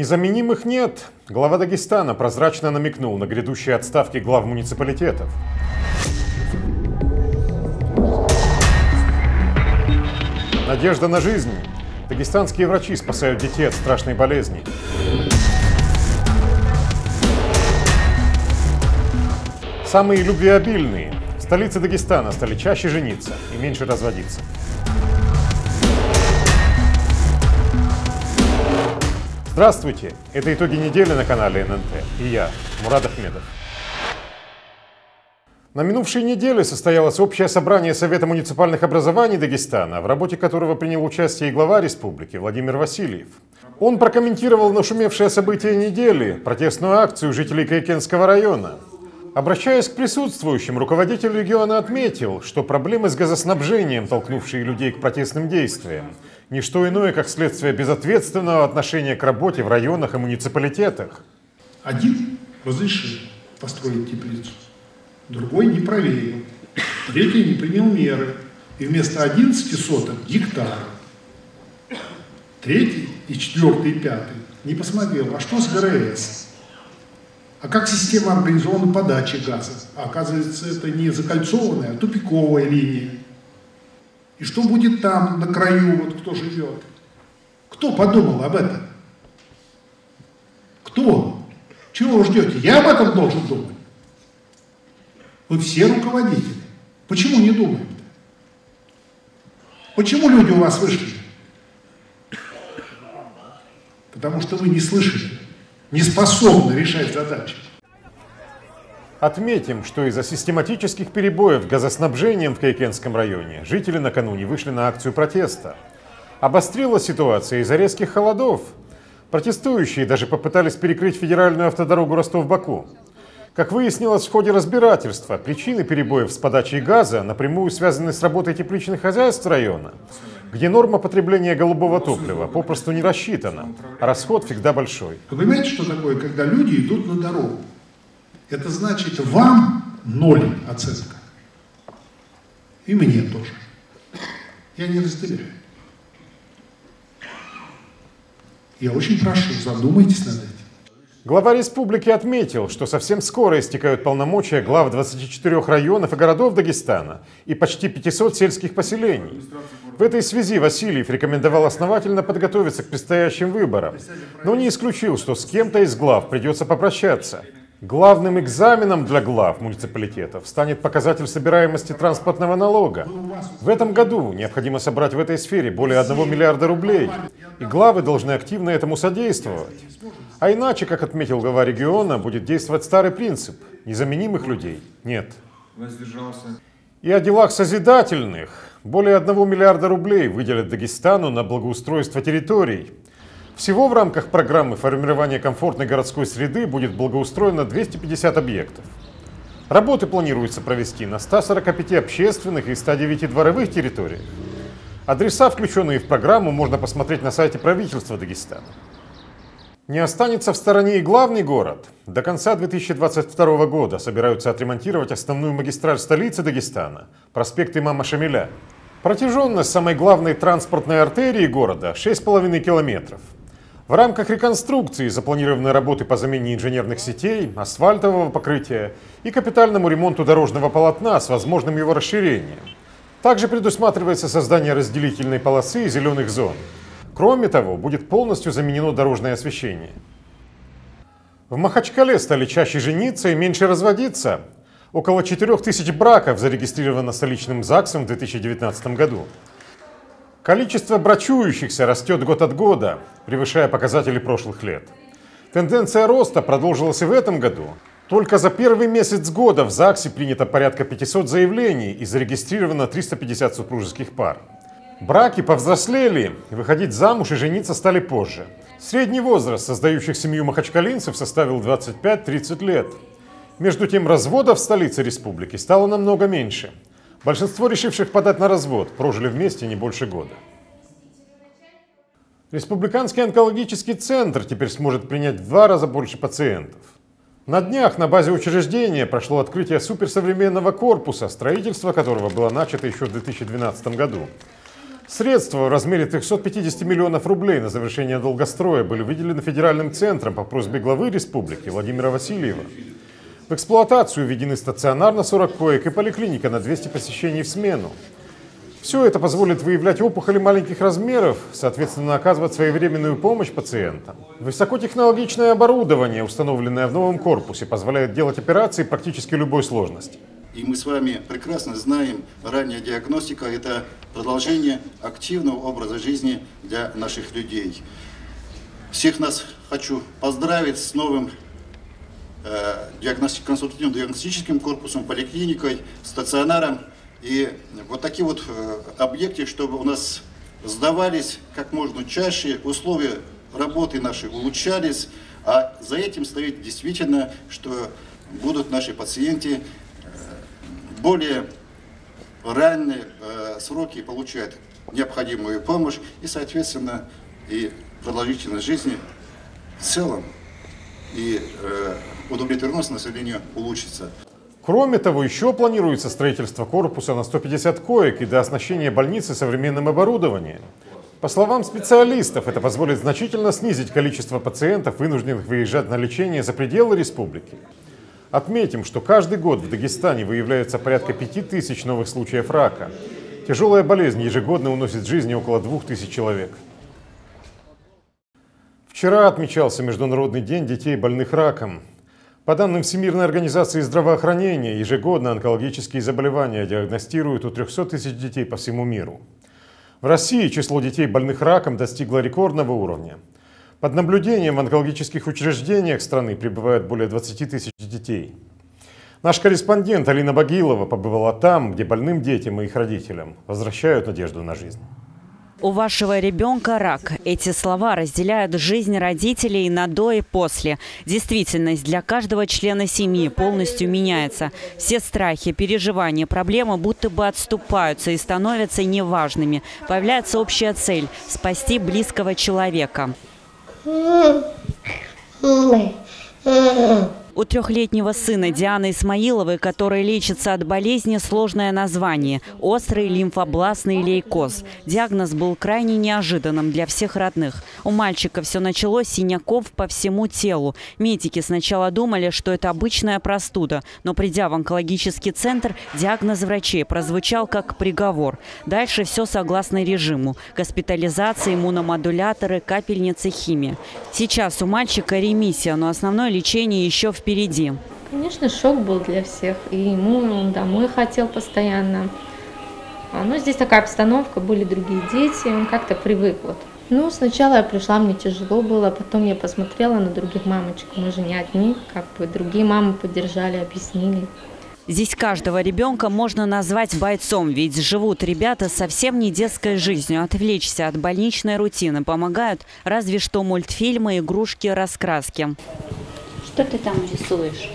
Незаменимых нет. Глава Дагестана прозрачно намекнул на грядущие отставки глав муниципалитетов. Надежда на жизнь. Дагестанские врачи спасают детей от страшной болезни. Самые любвеобильные в столице Дагестана стали чаще жениться и меньше разводиться. Здравствуйте! Это итоги недели на канале ННТ. И я, Мурад Ахмедов. На минувшей неделе состоялось общее собрание Совета муниципальных образований Дагестана, в работе которого принял участие и глава республики Владимир Васильев. Он прокомментировал нашумевшее событие недели, протестную акцию жителей Кайкенского района. Обращаясь к присутствующим, руководитель региона отметил, что проблемы с газоснабжением, толкнувшие людей к протестным действиям, не что иное, как следствие безответственного отношения к работе в районах и муниципалитетах. Один разрешил построить теплицу, другой не проверил, третий не принял меры, и вместо 11 соток гектара. Третий, и четвертый, и пятый не посмотрел, а что с ГРС? А как система организована подачи газа? А оказывается, это не закольцованная, а тупиковая линия. И что будет там, на краю, вот кто живет? Кто подумал об этом? Кто? Чего вы ждете? Я об этом должен думать. Вы все руководители. Почему не думаете? Почему люди у вас вышли? Потому что вы не слышите, не способны решать задачи. Отметим, что из-за систематических перебоев газоснабжением в Кайкенском районе жители накануне вышли на акцию протеста. Обострилась ситуация из-за резких холодов. Протестующие даже попытались перекрыть федеральную автодорогу Ростов-Баку. Как выяснилось в ходе разбирательства, причины перебоев с подачей газа напрямую связаны с работой тепличных хозяйств района, где норма потребления голубого топлива попросту не рассчитана, а расход всегда большой. Вы понимаете, что такое, когда люди идут на дорогу? Это значит, вам 0 оценка. И мне тоже. Я не разделяю. Я очень прошу, задумайтесь над этим. Глава республики отметил, что совсем скоро истекают полномочия глав 24 районов и городов Дагестана и почти 500 сельских поселений. В этой связи Васильев рекомендовал основательно подготовиться к предстоящим выборам, но не исключил, что с кем-то из глав придется попрощаться. Главным экзаменом для глав муниципалитетов станет показатель собираемости транспортного налога. В этом году необходимо собрать в этой сфере более 1 миллиарда рублей, и главы должны активно этому содействовать. А иначе, как отметил глава региона, будет действовать старый принцип – незаменимых людей нет. И о делах созидательных. Более 1 миллиарда рублей выделят Дагестану на благоустройство территорий. Всего в рамках программы формирования комфортной городской среды будет благоустроено 250 объектов. Работы планируется провести на 145 общественных и 109 дворовых территориях. Адреса, включенные в программу, можно посмотреть на сайте правительства Дагестана. Не останется в стороне и главный город. До конца 2022 года собираются отремонтировать основную магистраль столицы Дагестана – проспект Имама Шамиля. Протяженность самой главной транспортной артерии города – 6,5 километров. В рамках реконструкции запланированы работы по замене инженерных сетей, асфальтового покрытия и капитальному ремонту дорожного полотна с возможным его расширением. Также предусматривается создание разделительной полосы и зеленых зон. Кроме того, будет полностью заменено дорожное освещение. В Махачкале стали чаще жениться и меньше разводиться. Около 4000 браков зарегистрировано столичным ЗАГСом в 2019 году. Количество брачующихся растет год от года, превышая показатели прошлых лет. Тенденция роста продолжилась и в этом году. Только за первый месяц года в ЗАГСе принято порядка 500 заявлений и зарегистрировано 350 супружеских пар. Браки повзрослели, выходить замуж и жениться стали позже. Средний возраст создающих семью махачкалинцев составил 25-30 лет. Между тем, разводов в столице республики стало намного меньше. Большинство решивших подать на развод прожили вместе не больше года. Республиканский онкологический центр теперь сможет принять в 2 раза больше пациентов. На днях на базе учреждения прошло открытие суперсовременного корпуса, строительство которого было начато еще в 2012 году. Средства в размере 350 миллионов рублей на завершение долгостроя были выделены федеральным центром по просьбе главы республики Владимира Васильева. В эксплуатацию введены стационар на 40 коек и поликлиника на 200 посещений в смену. Все это позволит выявлять опухоли маленьких размеров, соответственно, оказывать своевременную помощь пациентам. Высокотехнологичное оборудование, установленное в новом корпусе, позволяет делать операции практически любой сложности. И мы с вами прекрасно знаем, ранняя диагностика – это продолжение активного образа жизни для наших людей. Всех нас хочу поздравить с новым консультативно-диагностическим корпусом, поликлиникой, стационаром. И вот такие вот объекты, чтобы у нас сдавались как можно чаще, условия работы наши улучшались, а за этим стоит действительно, что будут наши пациенты более ранние сроки получать необходимую помощь и, соответственно, и продолжительность жизни в целом и удовлетворенность населения улучшится. Кроме того, еще планируется строительство корпуса на 150 коек и дооснащение больницы современным оборудованием. По словам специалистов, это позволит значительно снизить количество пациентов, вынужденных выезжать на лечение за пределы республики. Отметим, что каждый год в Дагестане выявляется порядка 5000 новых случаев рака. Тяжелая болезнь ежегодно уносит жизни около 2000 человек. Вчера отмечался Международный день детей, больных раком. По данным Всемирной организации здравоохранения, ежегодно онкологические заболевания диагностируют у 300 тысяч детей по всему миру. В России число детей, больных раком, достигло рекордного уровня. Под наблюдением в онкологических учреждениях страны пребывают более 20 тысяч детей. Наш корреспондент Алина Багилова побывала там, где больным детям и их родителям возвращают надежду на жизнь. У вашего ребенка рак. Эти слова разделяют жизнь родителей на до и после. Действительность для каждого члена семьи полностью меняется. Все страхи, переживания, проблемы будто бы отступаются и становятся неважными. Появляется общая цель – спасти близкого человека. У 3-летнего сына Дианы Исмаиловой, который лечится от болезни, сложное название – острый лимфобластный лейкоз. Диагноз был крайне неожиданным для всех родных. У мальчика все началось с синяков по всему телу. Медики сначала думали, что это обычная простуда, но придя в онкологический центр, диагноз врачей прозвучал как приговор. Дальше все согласно режиму – госпитализация, иммуномодуляторы, капельницы, химия. Сейчас у мальчика ремиссия, но основное лечение еще впереди. Конечно, шок был для всех. И ему он домой хотел постоянно. Но здесь такая обстановка, были другие дети, он как-то привык. Ну, сначала я пришла, мне тяжело было, потом я посмотрела на других мамочек. Мы же не одни, другие мамы поддержали, объяснили. Здесь каждого ребенка можно назвать бойцом, ведь живут ребята совсем не детской жизнью. Отвлечься от больничной рутины помогают разве что мультфильмы, игрушки, раскраски. Что ты там рисуешь?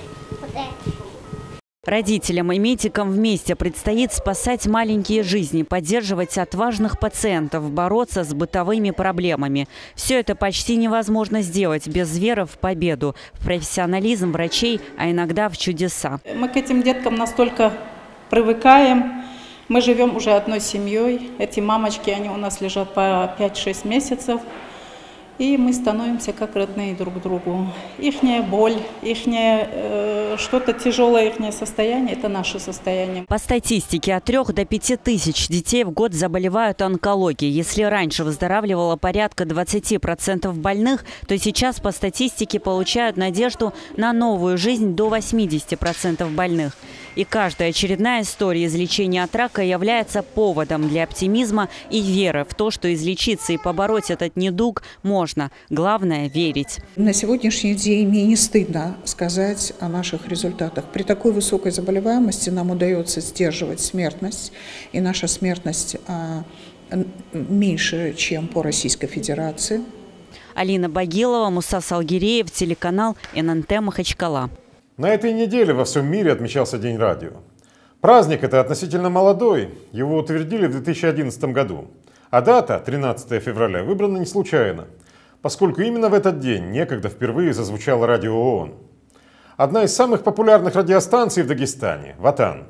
Родителям и медикам вместе предстоит спасать маленькие жизни, поддерживать отважных пациентов, бороться с бытовыми проблемами. Все это почти невозможно сделать без веры в победу, в профессионализм врачей, а иногда в чудеса. Мы к этим деткам настолько привыкаем. Мы живем уже одной семьей. Эти мамочки, они у нас лежат по 5-6 месяцев. И мы становимся как родные друг другу. Ихняя боль, что-то тяжелое, ихнее состояние – это наше состояние. По статистике, от 3 до 5 тысяч детей в год заболевают онкологией. Если раньше выздоравливало порядка 20% больных, то сейчас по статистике получают надежду на новую жизнь до 80% больных. И каждая очередная история излечения от рака является поводом для оптимизма и веры в то, что излечиться и побороть этот недуг можно. Главное – верить. На сегодняшний день мне не стыдно сказать о наших результатах. При такой высокой заболеваемости нам удается сдерживать смертность. И наша смертность меньше, чем по Российской Федерации. Алина Багилова, Муса Салгиреев, телеканал ННТ Махачкала. На этой неделе во всем мире отмечался День радио. Праздник это относительно молодой, его утвердили в 2011 году. А дата, 13 февраля, выбрана не случайно, поскольку именно в этот день некогда впервые зазвучало радио ООН. Одна из самых популярных радиостанций в Дагестане – «Ватан».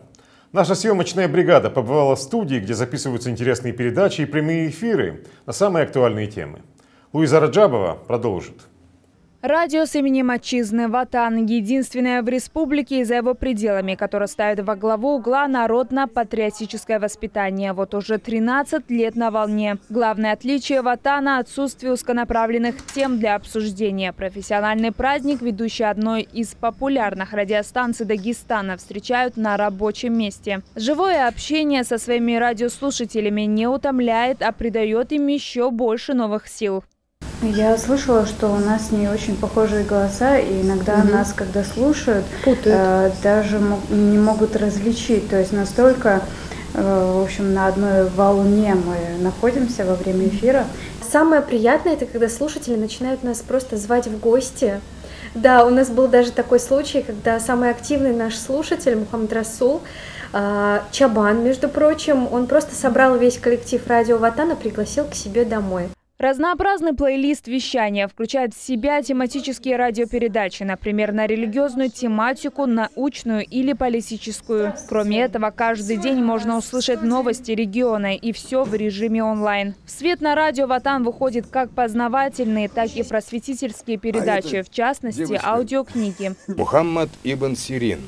Наша съемочная бригада побывала в студии, где записываются интересные передачи и прямые эфиры на самые актуальные темы. Луиза Раджабова продолжит. Радио с именем Отчизны Ватан – единственное в республике и за его пределами, которое ставит во главу угла народно-патриотическое воспитание. Вот уже 13 лет на волне. Главное отличие Ватана – отсутствие узконаправленных тем для обсуждения. Профессиональный праздник, ведущий одной из популярных радиостанций Дагестана, встречают на рабочем месте. Живое общение со своими радиослушателями не утомляет, а придает им еще больше новых сил. Я слышала, что у нас не очень похожие голоса, и иногда нас, когда слушают, даже не могут различить. То есть настолько, в общем, на одной волне мы находимся во время эфира. Самое приятное – это когда слушатели начинают нас просто звать в гости. Да, у нас был даже такой случай, когда самый активный наш слушатель, Мухаммад Расул, Чабан, между прочим, он просто собрал весь коллектив радио Ватана, пригласил к себе домой. Разнообразный плейлист вещания включает в себя тематические радиопередачи, например, на религиозную тематику, научную или политическую. Кроме этого, каждый день можно услышать новости региона, и все в режиме онлайн. В свет на радио Ватан выходит как познавательные, так и просветительские передачи, в частности, аудиокниги. Мухаммад ибн Сирин.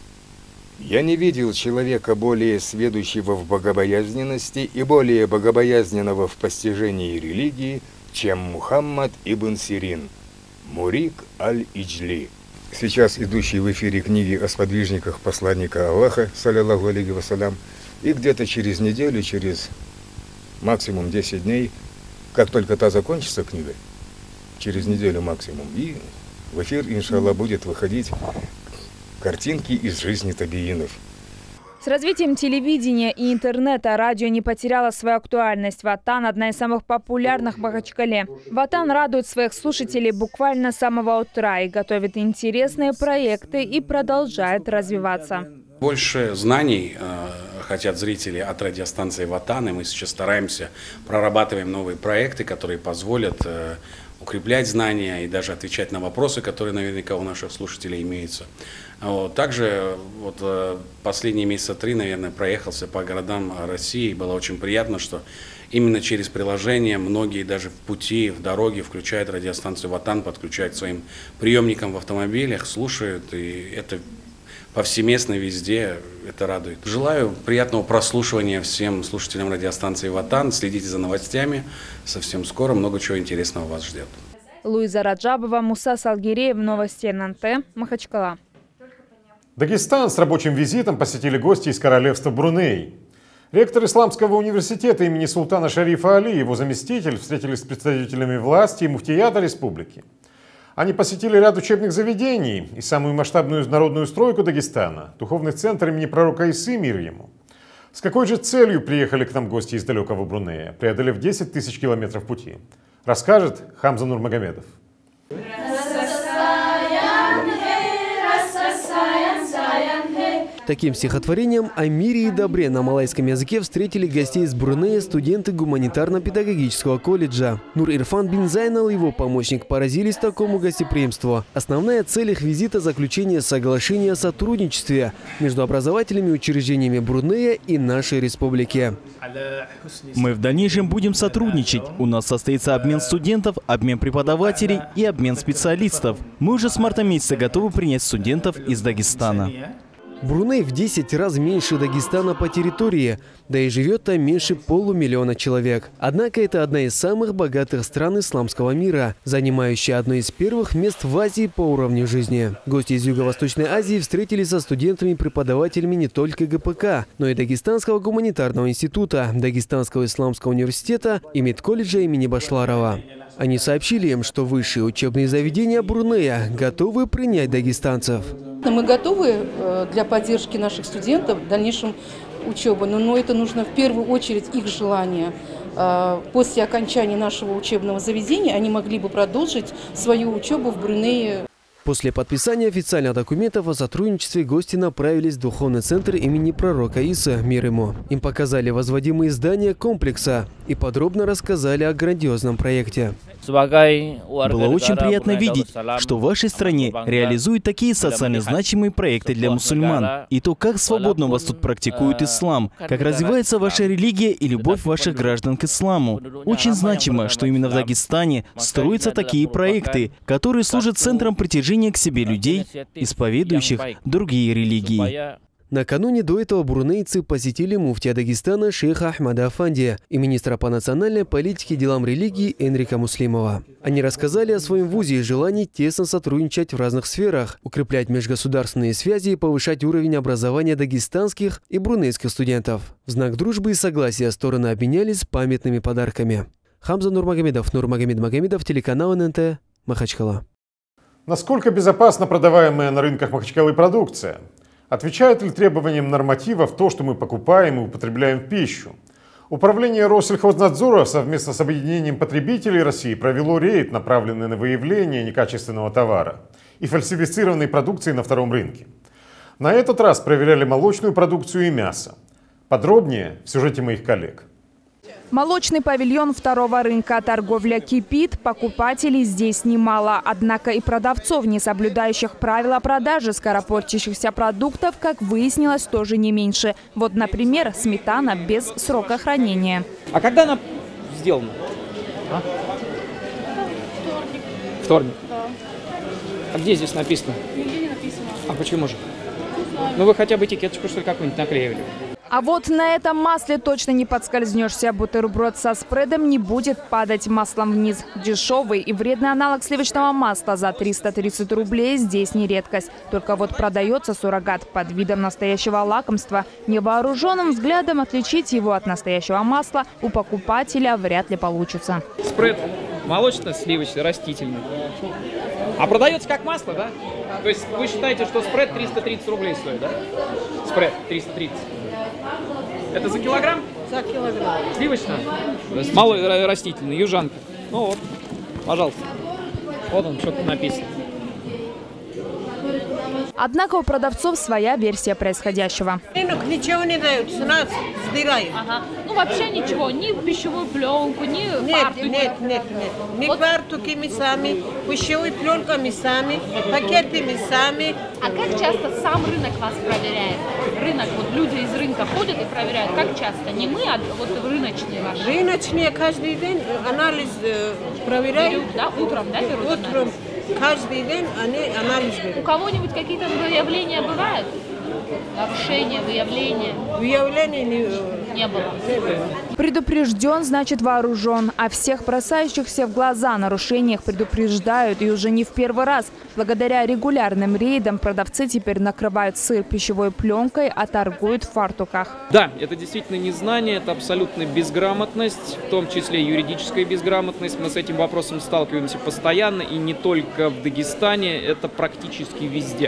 Я не видел человека более сведущего в богобоязненности и более богобоязненного в постижении религии, чем Мухаммад ибн Сирин, Мурик аль-Иджли. Сейчас идущие в эфире книги о сподвижниках посланника Аллаха, саллиллаху алейхи вассалям, и где-то через неделю, через максимум 10 дней, как только та закончится книга, через неделю максимум, и в эфир, иншаллах, будет выходить картинки из жизни табиинов. С развитием телевидения и интернета радио не потеряло свою актуальность. Ватан – одна из самых популярных в Махачкале. Ватан радует своих слушателей буквально с самого утра и готовит интересные проекты и продолжает развиваться. Больше знаний хотят зрители от радиостанции Ватан, и мы сейчас стараемся, прорабатываем новые проекты, которые позволят укреплять знания и даже отвечать на вопросы, которые наверняка у наших слушателей имеются. Также последние месяца 3, наверное, проехался по городам России. Было очень приятно, что именно через приложение многие даже в пути, в дороге включают радиостанцию Ватан, подключают к своим приемникам в автомобилях, слушают, и это повсеместно везде, это радует. Желаю приятного прослушивания всем слушателям радиостанции Ватан. Следите за новостями. Совсем скоро много чего интересного вас ждет. Луиза Раджабова, Муса Салгиреев, новости ННТ, Махачкала. Дагестан с рабочим визитом посетили гости из королевства Бруней. Ректор Исламского университета имени Султана Шарифа Али и его заместитель встретились с представителями власти и муфтията республики. Они посетили ряд учебных заведений и самую масштабную народную стройку Дагестана – духовный центр имени пророка Исы, мир ему. С какой же целью приехали к нам гости из далекого Брунея, преодолев 10 тысяч километров пути? Расскажет Хамза Нурмагомедов. Таким стихотворением о мире и добре на малайском языке встретили гостей из Брунея студенты гуманитарно-педагогического колледжа. Нур-Ирфан бин Зайнал и его помощник поразились такому гостеприимству. Основная цель их визита – заключение соглашения о сотрудничестве между образовательными учреждениями Брунея и нашей республики. Мы в дальнейшем будем сотрудничать. У нас состоится обмен студентов, обмен преподавателей и обмен специалистов. Мы уже с марта месяца готовы принять студентов из Дагестана. Бруней в 10 раз меньше Дагестана по территории, да и живет там меньше 500 000 человек. Однако это одна из самых богатых стран исламского мира, занимающая одно из первых мест в Азии по уровню жизни. Гости из Юго-Восточной Азии встретились со студентами и преподавателями не только ГПК, но и Дагестанского гуманитарного института, Дагестанского исламского университета и медколледжа имени Башларова. Они сообщили им, что высшие учебные заведения Брунея готовы принять дагестанцев. Мы готовы для поддержки наших студентов в дальнейшем учебы, но это нужно в первую очередь их желание. После окончания нашего учебного заведения они могли бы продолжить свою учебу в Брунее. После подписания официальных документов о сотрудничестве гости направились в духовный центр имени пророка Исы, мир ему. Им показали возводимые здания комплекса и подробно рассказали о грандиозном проекте. Было очень приятно видеть, что в вашей стране реализуют такие социально значимые проекты для мусульман. И то, как свободно у вас тут практикуют ислам, как развивается ваша религия и любовь ваших граждан к исламу. Очень значимо, что именно в Дагестане строятся такие проекты, которые служат центром притяжения к себе людей, исповедующих другие религии. Накануне до этого брунейцы посетили муфтия Дагестана шейха Ахмада Афандия и министра по национальной политике и делам религии Энрика Муслимова. Они рассказали о своем вузе и желании тесно сотрудничать в разных сферах, укреплять межгосударственные связи и повышать уровень образования дагестанских и брунейских студентов. В знак дружбы и согласия стороны обменялись памятными подарками. Хамза Нурмагомедов, Нурмагомед Магомедов, телеканал ННТ, Махачкала. Насколько безопасна продаваемая на рынках Махачкалы продукция? Отвечает ли требованиям нормативов то, что мы покупаем и употребляем в пищу? Управление Россельхознадзора совместно с Объединением потребителей России провело рейд, направленный на выявление некачественного товара и фальсифицированной продукции на втором рынке. На этот раз проверяли молочную продукцию и мясо. Подробнее в сюжете моих коллег. Молочный павильон второго рынка. Торговля кипит, покупателей здесь немало. Однако и продавцов, не соблюдающих правила продажи скоропортящихся продуктов, как выяснилось, тоже не меньше. Вот, например, сметана без срока хранения. А когда она сделана? Вторник. Да. А где здесь написано? Нигде не написано. А почему же? Не знаю. Ну вы хотя бы этикеточку, что ли, какую-нибудь наклеивали. А вот на этом масле точно не подскользнешься. Бутерброд со спредом не будет падать маслом вниз. Дешевый и вредный аналог сливочного масла за 330 рублей здесь не редкость. Только вот продается суррогат под видом настоящего лакомства. Невооруженным взглядом отличить его от настоящего масла у покупателя вряд ли получится. Спред молочно-сливочный, растительный. А продается как масло, да? То есть вы считаете, что спред 330 рублей стоит, да? Спред 330. Это за килограмм? За килограмм. Сливочно? Малый растительный, южанка. Ну вот, пожалуйста. Вот он, что-то написано. Однако у продавцов своя версия происходящего. Рынок ничего не дают, с нас сдирают. Ага. Ну вообще ничего, ни пищевую пленку, ни фартуки. Нет. Ни вот. Фартуки мы сами, пищевую пленку мы сами, пакеты мы сами. А как часто сам рынок вас проверяет? Рынок, вот люди из рынка ходят и проверяют. Как часто? Не мы, а вот рыночные ваши. Рыночные каждый день анализ проверяют. Берут, да? Утром, да, берут утром. Анализ? Каждый день они анализ берут. У кого-нибудь какие-то выявления бывают? Нарушения, выявления? Выявлений не было. Предупрежден, значит вооружен. А всех бросающихся в глаза нарушениях предупреждают и уже не в первый раз. Благодаря регулярным рейдам продавцы теперь накрывают сыр пищевой пленкой, а торгуют в фартуках. Да, это действительно незнание, это абсолютная безграмотность, в том числе юридическая безграмотность. Мы с этим вопросом сталкиваемся постоянно, и не только в Дагестане, это практически везде.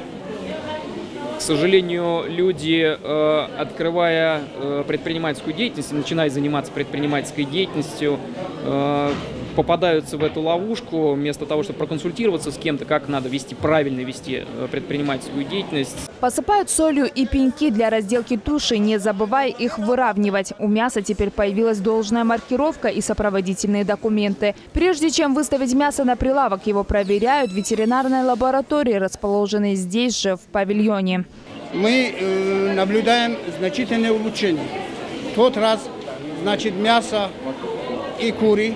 К сожалению, люди, открывая предпринимательскую деятельность, начиная заниматься предпринимательской деятельностью, попадаются в эту ловушку, вместо того, чтобы проконсультироваться с кем-то, как надо правильно вести предпринимательскую деятельность. Посыпают солью и пеньки для разделки туши, не забывая их выравнивать. У мяса теперь появилась должная маркировка и сопроводительные документы. Прежде чем выставить мясо на прилавок, его проверяют в ветеринарной лаборатории, расположенной здесь же, в павильоне. Мы наблюдаем значительное улучшение. В тот раз, значит, мясо и куры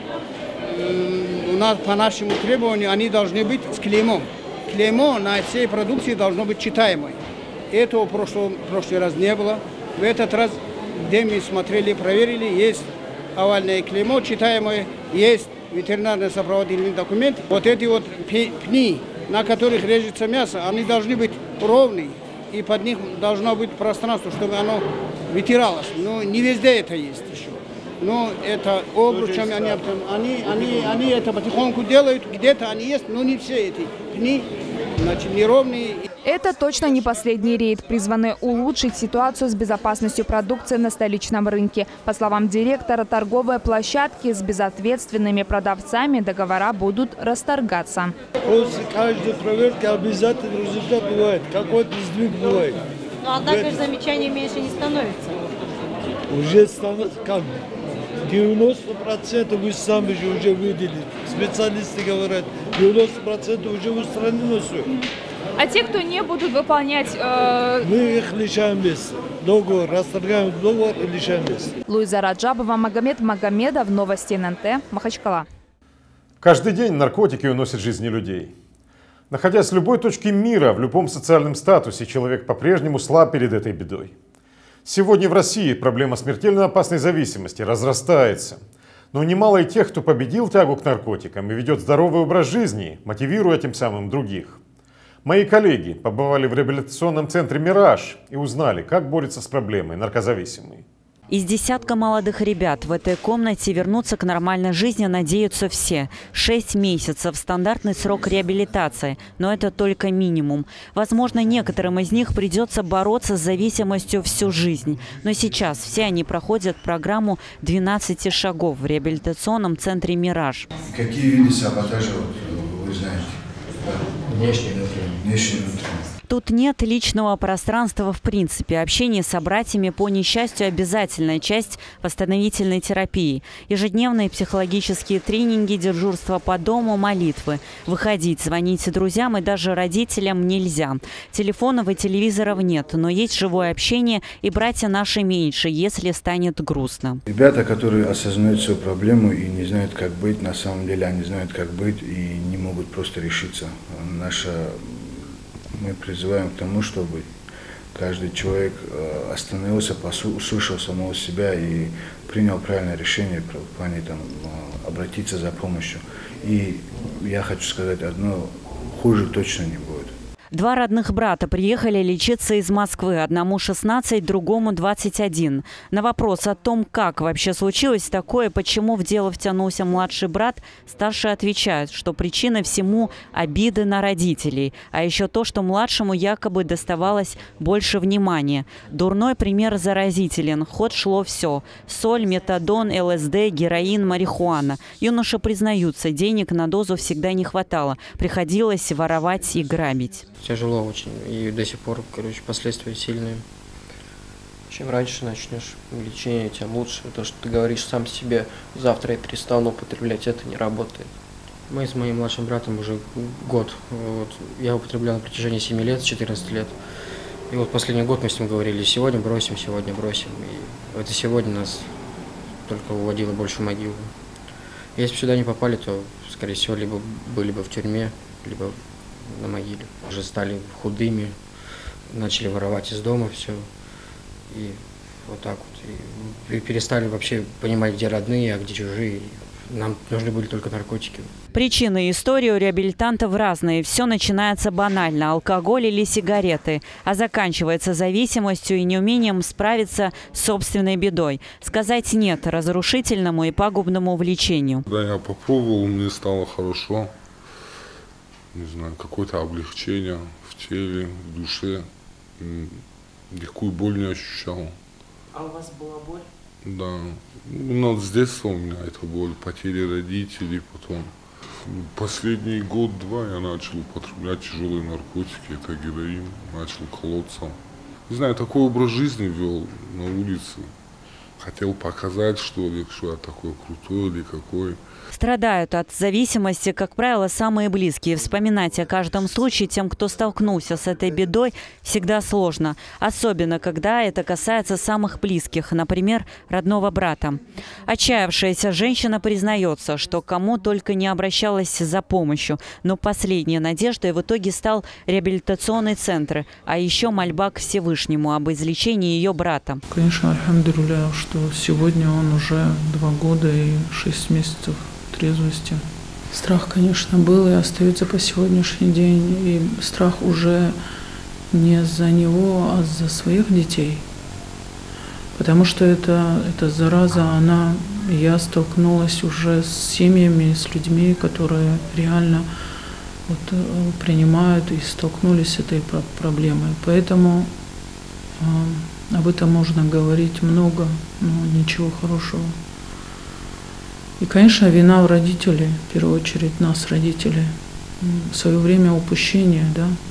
у нас по нашему требованию они должны быть с клеймом. Клеймо на всей продукции должно быть читаемое. Этого в прошлый раз не было. В этот раз, где мы смотрели, проверили, есть овальное клеймо, читаемое, есть ветеринарный сопроводительный документ. Вот эти вот пни, на которых режется мясо, они должны быть ровные. И под них должно быть пространство, чтобы оно вытиралось. Но не везде это есть еще. Но это обручами они это потихоньку делают, где-то они есть, но не все эти пни, значит, неровные. Это точно не последний рейд, призванный улучшить ситуацию с безопасностью продукции на столичном рынке. По словам директора торговой площадки, с безответственными продавцами договора будут расторгаться. После каждой проверки обязательно результат бывает, какой-то сдвиг бывает. Но однако замечаний меньше не становится. Уже становится как бы. 90% вы сами же уже выделили. Специалисты говорят, 90% уже устранено все. А те, кто не будут выполнять... Мы их лишаем места. Договор, расторгаем договор и лишаем места. Луиза Раджабова, Магомед Магомедов, Новости ННТ, Махачкала. Каждый день наркотики уносят жизни людей. Находясь в любой точке мира, в любом социальном статусе, человек по-прежнему слаб перед этой бедой. Сегодня в России проблема смертельно опасной зависимости разрастается. Но немало и тех, кто победил тягу к наркотикам и ведет здоровый образ жизни, мотивируя тем самым других. Мои коллеги побывали в реабилитационном центре «Мираж» и узнали, как борется с проблемой наркозависимый. Из десятка молодых ребят в этой комнате вернуться к нормальной жизни надеются все. 6 месяцев – стандартный срок реабилитации, но это только минимум. Возможно, некоторым из них придется бороться с зависимостью всю жизнь. Но сейчас все они проходят программу 12 шагов в реабилитационном центре «Мираж». Какие виды саботажа вы знаете? Внешний, внутренний. Тут нет личного пространства в принципе. Общение с собратьями по несчастью – обязательная часть восстановительной терапии. Ежедневные психологические тренинги, дежурство по дому, молитвы. Выходить, звонить друзьям и даже родителям нельзя. Телефонов и телевизоров нет, но есть живое общение, и братья наши меньше, если станет грустно. Ребята, которые осознают свою проблему и не знают, как быть, на самом деле они знают, как быть и не могут просто решиться. Мы призываем к тому, чтобы каждый человек остановился, услышал самого себя и принял правильное решение в плане обратиться за помощью. И я хочу сказать одно, хуже точно не будет. Два родных брата приехали лечиться из Москвы. Одному 16, другому 21. На вопрос о том, как вообще случилось такое, почему в дело втянулся младший брат, старший отвечает, что причиной всему обиды на родителей. А еще то, что младшему якобы доставалось больше внимания. Дурной пример заразителен. В ход шло все. Соль, метадон, ЛСД, героин, марихуана. Юноши признаются, денег на дозу всегда не хватало. Приходилось воровать и грабить. Тяжело очень, и до сих пор, последствия сильные. Чем раньше начнешь лечение, тем лучше. То, что ты говоришь сам себе, завтра я перестану употреблять, это не работает. Мы с моим младшим братом уже год. Я употреблял на протяжении 7 лет, 14 лет. И последний год мы с ним говорили, сегодня бросим, сегодня бросим. И это сегодня нас только уводило больше в могилу. Если бы сюда не попали, то, скорее всего, либо были бы в тюрьме, либо на могиле. Уже стали худыми, начали воровать из дома все. И вот так вот. И перестали вообще понимать, где родные, а где чужие. Нам нужны были только наркотики. Причины и истории у реабилитантов разные. Все начинается банально – алкоголь или сигареты, а заканчивается зависимостью и неумением справиться с собственной бедой. Сказать «нет» разрушительному и пагубному увлечению. Да, я попробовал, мне стало хорошо. Не знаю, какое-то облегчение в теле, в душе. Никакую боль не ощущал. А у вас была боль? Да. Ну, с детства у меня эта боль, потери родителей, потом. Последний год-два я начал употреблять тяжелые наркотики, это героин, начал колоться. Не знаю, такой образ жизни вел на улице. Хотел показать, что ли, что я такой крутой или какой. Страдают от зависимости, как правило, самые близкие. Вспоминать о каждом случае тем, кто столкнулся с этой бедой, всегда сложно. Особенно, когда это касается самых близких, например, родного брата. Отчаявшаяся женщина признается, что кому только не обращалась за помощью. Но последней надеждой в итоге стал реабилитационный центр, а еще мольба к Всевышнему об излечении ее брата. Конечно, альхамдулилля, что сегодня он уже 2 года и 6 месяцев трезвости. Страх, конечно, был и остается по сегодняшний день. И страх уже не за него, а за своих детей. Потому что эта зараза, я столкнулась уже с семьями, с людьми, которые реально принимают и столкнулись с этой проблемой. Поэтому об этом можно говорить много, но ничего хорошего. И, конечно, вина у родителей, в первую очередь нас, родителей. В свое время упущение, да.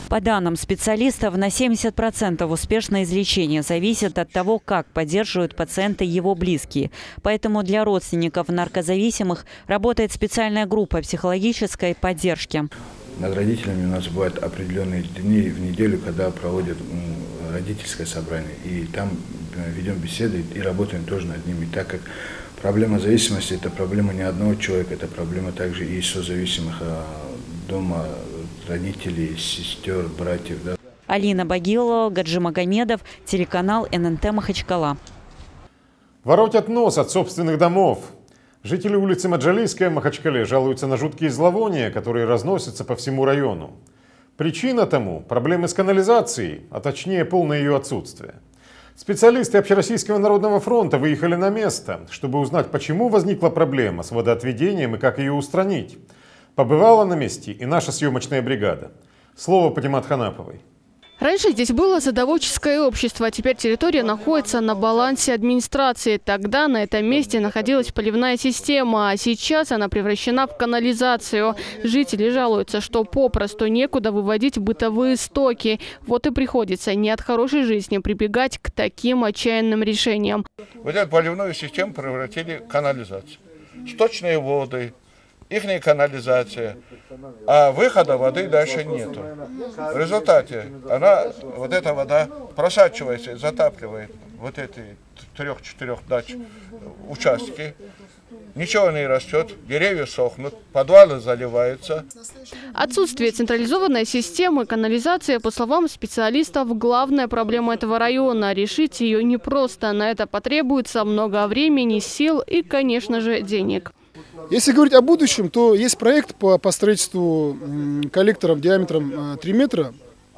По данным специалистов, на 70% успешное излечение зависит от того, как поддерживают пациента его близкие. Поэтому для родственников наркозависимых работает специальная группа психологической поддержки. Над родителями у нас бывают определенные дни в неделю, когда проводят родительское собрание. И там ведем беседы и работаем тоже над ними, так как проблема зависимости – это проблема не одного человека, это проблема также и созависимых дома, родителей, сестер, братьев. Да. Алина Багилова, Гаджи Магомедов, телеканал ННТ Махачкала. Воротят нос от собственных домов. Жители улицы Маджалийская в Махачкале жалуются на жуткие зловония, которые разносятся по всему району. Причина тому – проблемы с канализацией, а точнее полное ее отсутствие. Специалисты Общероссийского народного фронта выехали на место, чтобы узнать, почему возникла проблема с водоотведением и как ее устранить. Побывала на месте и наша съемочная бригада. Слово Патимат Ханаповой. Раньше здесь было садоводческое общество, а теперь территория находится на балансе администрации. Тогда на этом месте находилась поливная система, а сейчас она превращена в канализацию. Жители жалуются, что попросту некуда выводить бытовые стоки. Вот и приходится не от хорошей жизни прибегать к таким отчаянным решениям. Вот эту поливную систему превратили в канализацию. Сточные воды, ихняя канализация, а выхода воды дальше нету. В результате вот эта вода просачивается и затапливает вот эти 3-4 дач участки. Ничего не растет, деревья сохнут, подвалы заливаются. Отсутствие централизованной системы канализации, по словам специалистов, главная проблема этого района. Решить ее непросто. На это потребуется много времени, сил и, конечно же, денег. Если говорить о будущем, то есть проект по строительству коллекторов диаметром 3 метра.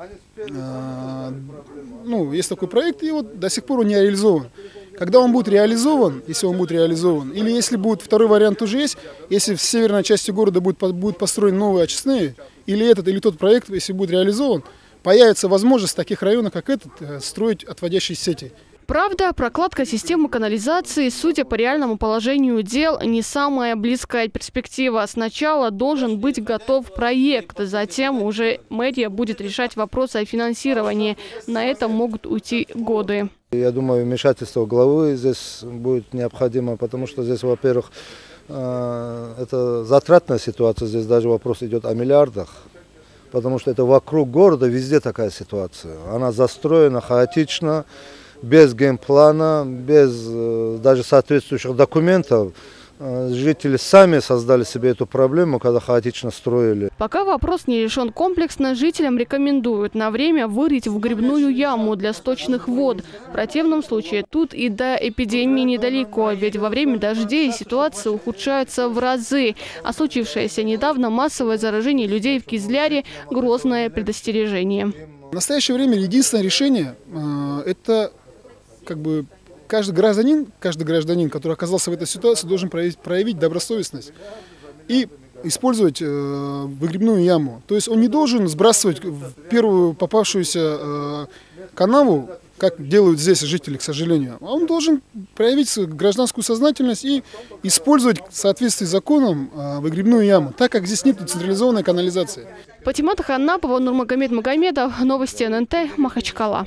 Есть такой проект, и вот до сих пор он не реализован. Когда он будет реализован, если он будет реализован, или если будет второй вариант тоже есть, если в северной части города будут построены новые очистные, или этот, или тот проект, если будет реализован, появится возможность в таких районах, как этот, строить отводящие сети. Правда, прокладка системы канализации, судя по реальному положению дел, не самая близкая перспектива. Сначала должен быть готов проект, затем уже мэрия будет решать вопросы о финансировании. На это могут уйти годы. Я думаю, вмешательство главы здесь будет необходимо, потому что здесь, во-первых, это затратная ситуация, здесь даже вопрос идет о миллиардах. Потому что это вокруг города везде такая ситуация. Она застроена хаотично, без геймплана, без даже соответствующих документов. Жители сами создали себе эту проблему, когда хаотично строили. Пока вопрос не решен комплексно, жителям рекомендуют на время вырыть вгребную яму для сточных вод. В противном случае тут и до эпидемии недалеко, ведь во время дождей ситуация ухудшается в разы. А случившееся недавно массовое заражение людей в Кизляре – грозное предостережение. В настоящее время единственное решение – это каждый гражданин, который оказался в этой ситуации, должен проявить добросовестность и использовать выгребную яму. То есть он не должен сбрасывать в первую попавшуюся канаву, как делают здесь жители, к сожалению. А он должен проявить гражданскую сознательность и использовать в соответствии с законом выгребную яму, так как здесь нет централизованной канализации. Патимат Ханапова, Нурмагомед Магомедов, новости ННТ, Махачкала.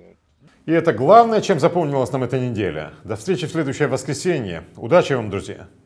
И это главное, чем запомнилась нам эта неделя. До встречи в следующее воскресенье. Удачи вам, друзья!